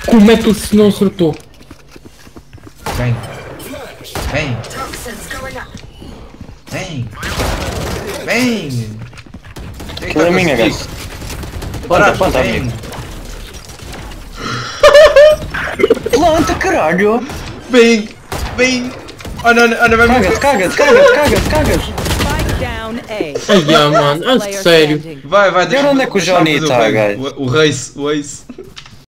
Como é que se não acertou? Vem. Vem. Vem. Vem. Aquilo é minha, gajo. Planta, amigo. Planta, caralho. Vem. Vem. Olha, vai me... Caga-te. Ai, mano, sério. Vai, E onde é que o Johnny está, gajo? O Race.